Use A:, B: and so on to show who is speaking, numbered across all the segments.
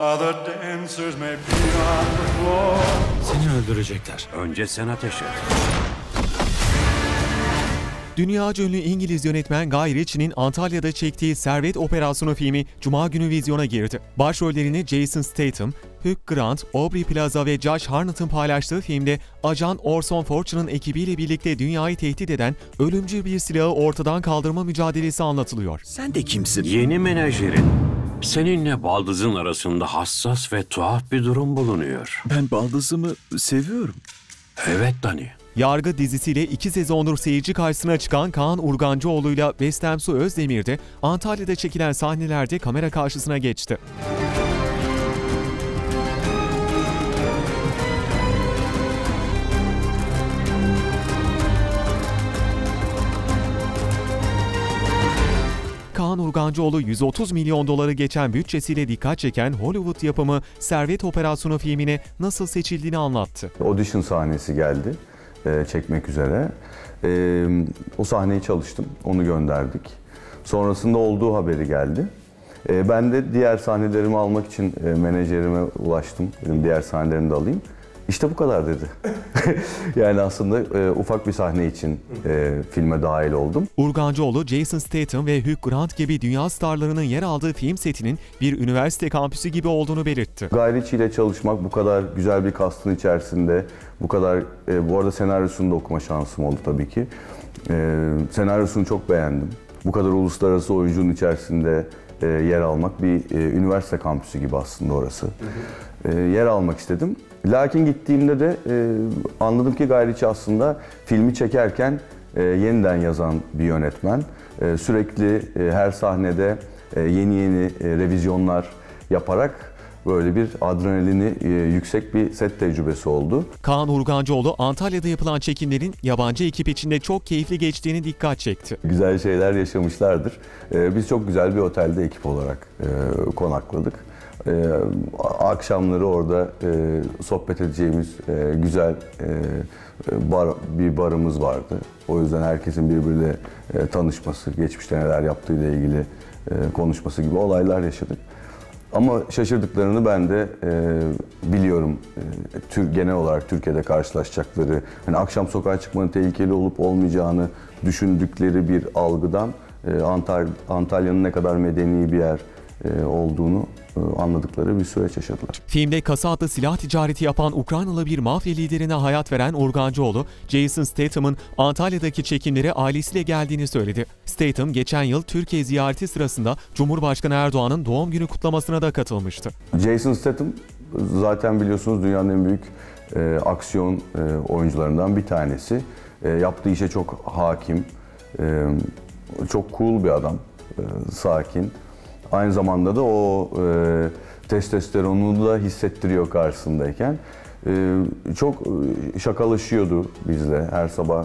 A: Other dancers may be on the floor.
B: Seni öldürecekler.
C: Önce sen ateş et.
D: Dünyaca ünlü İngiliz yönetmen Guy Ritchie'nin Antalya'da çektiği Servet Operasyonu filmi Cuma günü vizyona girdi. Başrollerini Jason Statham, Hugh Grant, Aubrey Plaza ve Josh Hartnett'ın paylaştığı filmde ajan Orson Fortune'ın ekibiyle birlikte dünyayı tehdit eden ölümcül bir silahı ortadan kaldırma mücadelesi anlatılıyor.
B: Sen de kimsin?
C: Yeni menajerin. Seninle baldızın arasında hassas ve tuhaf bir durum bulunuyor.
B: Ben baldızımı seviyorum.
C: Evet Dani.
D: Yargı dizisiyle 2 sezondur seyirci karşısına çıkan Kaan Urgancıoğlu'yla Bestem Su Özdemir de Antalya'da çekilen sahnelerde kamera karşısına geçti. Kaan Urgancıoğlu 130 milyon doları geçen bütçesiyle dikkat çeken Hollywood yapımı Servet Operasyonu filmine nasıl seçildiğini anlattı.
E: Audition sahnesi geldi çekmek üzere. O sahneyi çalıştım, onu gönderdik. Sonrasında olduğu haberi geldi. Ben de diğer sahnelerimi almak için menajerime ulaştım. Dedim diğer sahnelerimi de alayım. İşte bu kadar dedi. Yani aslında ufak bir sahne için filme dahil oldum.
D: Urgancıoğlu, Jason Statham ve Hugh Grant gibi dünya starlarının yer aldığı film setinin bir üniversite kampüsü gibi olduğunu belirtti.
E: Guy Ritchie ile çalışmak bu kadar güzel bir kastın içerisinde, bu kadar, bu arada senaryosunu da okuma şansım oldu tabii ki. Senaryosunu çok beğendim. Bu kadar uluslararası oyuncunun içerisinde yer almak bir üniversite kampüsü gibi aslında orası. Yer almak istedim. Lakin gittiğimde de anladım ki Guy Ritchie aslında filmi çekerken yeniden yazan bir yönetmen. Sürekli her sahnede yeni revizyonlar yaparak böyle bir adrenalini yüksek bir set tecrübesi oldu.
D: Kaan Urgancıoğlu, Antalya'da yapılan çekimlerin yabancı ekip içinde çok keyifli geçtiğini dikkat çekti.
E: Güzel şeyler yaşamışlardır. Biz çok güzel bir otelde ekip olarak konakladık. Akşamları orada sohbet edeceğimiz güzel bir barımız vardı. O yüzden herkesin birbiriyle tanışması, geçmişte neler yaptığıyla ilgili konuşması gibi olaylar yaşadık. Ama şaşırdıklarını ben de biliyorum. Genel olarak Türkiye'de karşılaşacakları, hani akşam sokağa çıkmanın tehlikeli olup olmayacağını düşündükleri bir algıdan Antalya'nın ne kadar medeni bir yer olduğunu anladıkları bir süreç yaşadılar.
D: Filmde kasa adlı silah ticareti yapan Ukraynalı bir mafya liderine hayat veren Urgancıoğlu, Jason Statham'ın Antalya'daki çekimlere ailesiyle geldiğini söyledi. Statham geçen yıl Türkiye ziyareti sırasında Cumhurbaşkanı Erdoğan'ın doğum günü kutlamasına da katılmıştı.
E: Jason Statham zaten biliyorsunuz dünyanın en büyük aksiyon oyuncularından bir tanesi. Yaptığı işe çok hakim, çok cool bir adam, sakin. Aynı zamanda da o testosteronunu da hissettiriyor karşısındayken. Çok şakalaşıyordu bizle. Her sabah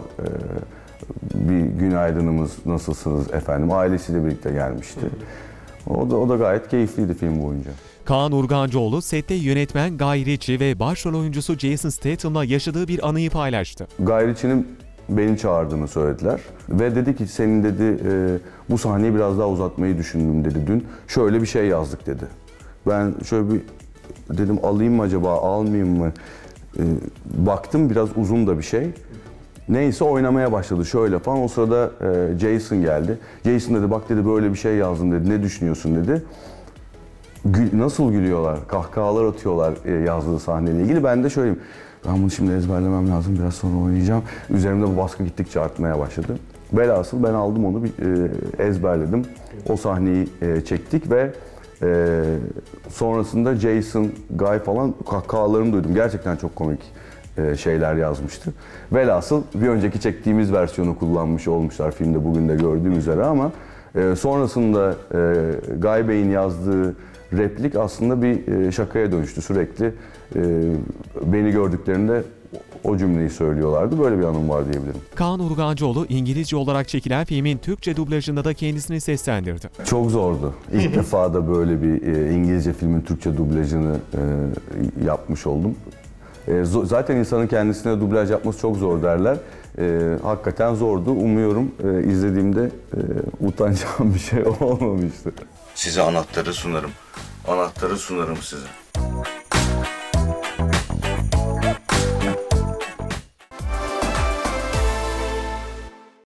E: bir günaydınımız, nasılsınız efendim, ailesiyle birlikte gelmişti. O da gayet keyifliydi film boyunca.
D: Kaan Urgancıoğlu, sette yönetmen Guy Ritchie ve başrol oyuncusu Jason Statham'la yaşadığı bir anıyı paylaştı.
E: Guy Ritchie'nin beni çağırdığını söylediler ve dedi ki senin dedi bu sahneyi biraz daha uzatmayı düşündüm dedi dün. Şöyle bir şey yazdık dedi. Ben şöyle bir dedim alayım mı acaba almayayım mı? Baktım biraz uzun da bir şey. Neyse oynamaya başladı şöyle falan. O sırada Jason geldi. Jason dedi bak dedi böyle bir şey yazdım dedi. Ne düşünüyorsun dedi. Nasıl gülüyorlar, kahkahalar atıyorlar yazdığı sahneyle ilgili. Ben de şöyleyim. Ben bunu şimdi ezberlemem lazım, biraz sonra oynayacağım. Üzerimde bu baskı gittikçe artmaya başladı. Velhasıl ben aldım onu, ezberledim. O sahneyi çektik ve sonrasında Jason, Guy falan kahkahalarını duydum. Gerçekten çok komik şeyler yazmıştı. Velhasıl bir önceki çektiğimiz versiyonu kullanmış olmuşlar filmde bugün de gördüğüm üzere ama sonrasında Guy Bey'in yazdığı replik aslında bir şakaya dönüştü. Sürekli beni gördüklerinde o cümleyi söylüyorlardı. Böyle bir anım var diyebilirim.
D: Kaan Urgancıoğlu, İngilizce olarak çekilen filmin Türkçe dublajında da kendisini seslendirdi.
E: Çok zordu. İlk defa da böyle bir İngilizce filmin Türkçe dublajını yapmış oldum. Zaten insanın kendisine dublaj yapması çok zor derler. Hakikaten zordu. Umuyorum izlediğimde utanacağım bir şey olmamıştır.
F: Size anahtarı sunarım.
E: anahtarı sunarım size.